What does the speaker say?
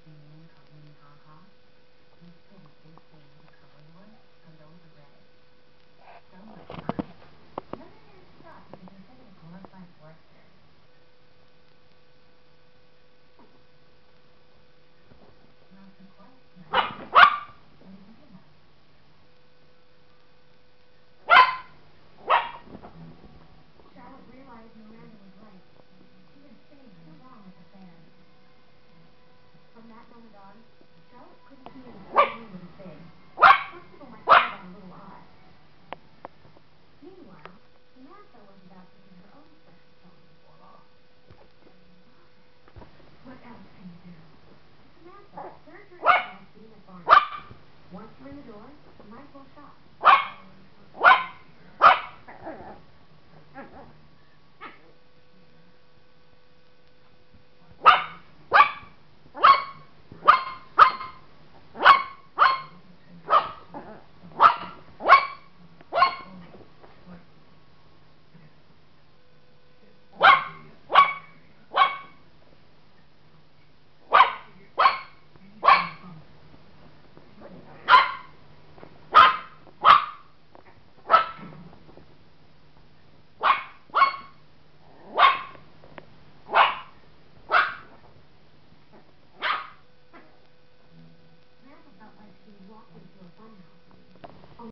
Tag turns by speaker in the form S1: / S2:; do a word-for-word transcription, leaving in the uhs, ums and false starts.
S1: From that moment on, Charlotte couldn't see the same room was big. Some people might find that a little odd. Meanwhile, Samantha was about to do her own special song. What else can you do? Samantha, third grade class being at Barnes. Once you're in the door, you might as well shop.